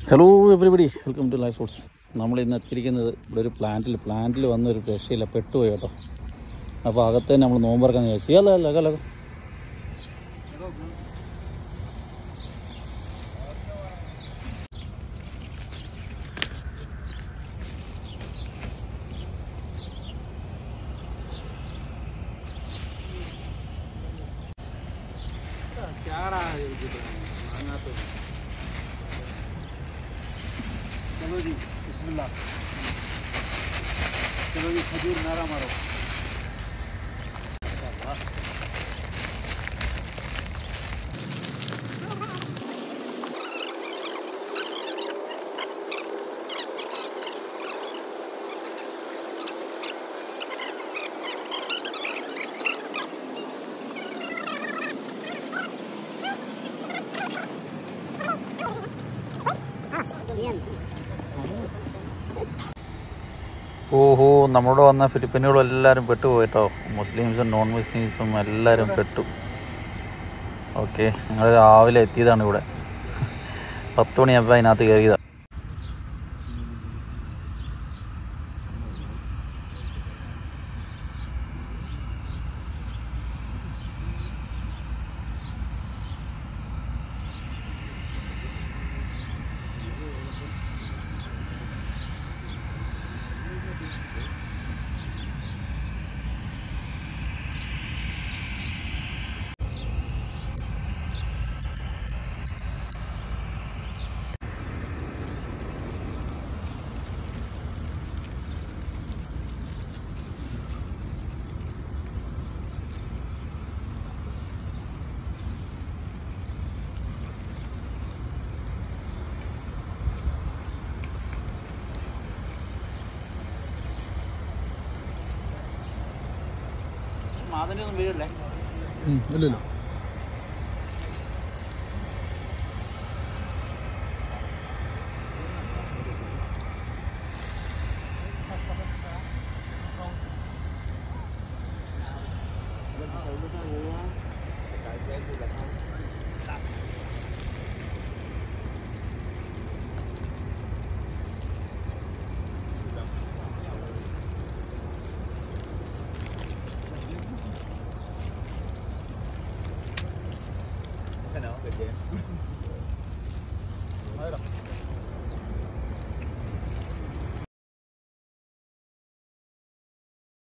Hello everybody, welcome to life foods. നമ്മളിന്ന് എത്തിയിരിക്കുന്നത് ഇവിടെ ഒരു പ്ലാന്റിൽ വന്നൊരു രക്ഷയില്ല, പെട്ടുപോയി കേട്ടോ. അപ്പോൾ അകത്ത് തന്നെ നമ്മൾ നോമ്പറക്കാന്ന് ചോദിച്ചു. അല്ല चलो जी बिस्मिल्लाह। चलो जी खजूर नारा मारो। ഓഹോ, നമ്മളോട് വന്ന ഫിലിപ്പീനുകളും എല്ലാവരും പെട്ടുപോയിട്ടോ. മുസ്ലിംസും നോൺ മുസ്ലിംസും എല്ലാവരും പെട്ടു. ഓക്കെ, ഞങ്ങൾ രാവിലെ എത്തിയതാണ് ഇവിടെ. 10 മണിയായപ്പോൾ അതിനകത്ത് കയറിയതാണ്. മാതിനൊന്നും വീഴല്ലേ? ഇല്ലല്ലോ.